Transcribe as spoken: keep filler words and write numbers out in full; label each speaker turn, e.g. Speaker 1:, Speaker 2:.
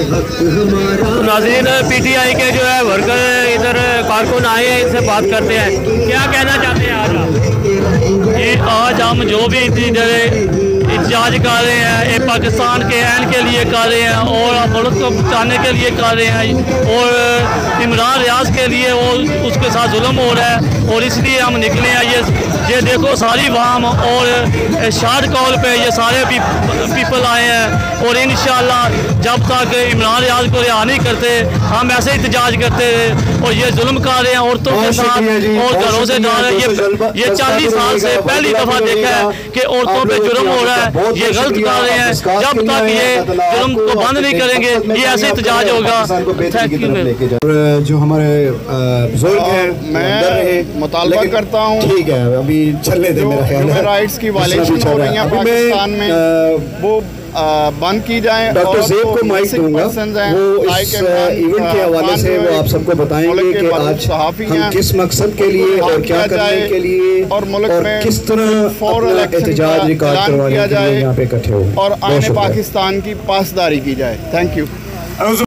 Speaker 1: नाज़रीन, P T I के जो है वर्कर इधर कारकुन आए हैं, इनसे बात करते हैं। क्या कहना चाहते हैं आज आप? ये आज हम जो भी इधर एहतजाज कर रहे हैं, ये पाकिस्तान के ऐन के लिए कर रहे हैं और मुल्क को बचाने के लिए कर रहे हैं, और इमरान रियाज के लिए वो उसके साथ जुल्म हो रहा है, और इसलिए हम निकले हैं। ये ये देखो सारी वाम और शार्ट कॉल पे ये सारे पी, पीपल आए हैं, और इंशाअल्लाह जब तक इमरान रियाज को रिहा नहीं करते हम ऐसे एहतजाज करते हैं। और ये जुल्म कर रहे हैं औरतों के साथ और घरों से डाल रहे हैं। ये ये चालीस साल से पहली दफ़ा देखा है कि औरतों पे जुल्म हो रहा है, ये गलत कर रहे हैं। जब तक ये जुल्म को बंद नहीं करेंगे ये ऐसे एहतजाज होगा। Thank you.
Speaker 2: जो हमारे बुजुर्ग हैं
Speaker 3: मैं मुतालबा करता हूँ,
Speaker 2: ठीक है अभी चलने दे, मेरा ख्याल है
Speaker 3: राइट्स की वायलेशन हो रही है पाकिस्तान में, वो बंद की जाए।
Speaker 2: डॉक्टर ज़ेब को माइक दूंगा, वो इस इवेंट के हवाले से वो आप सबको बताएंगे कि आज हम किस मकसद के लिए और क्या करने के लिए और मुल्क में किस तरह अपना एहतजाज रिकॉर्ड करवाने के लिए यहाँ पे इकट्ठे हो
Speaker 3: और आने पाकिस्तान की पासदारी की जाए। Thank you.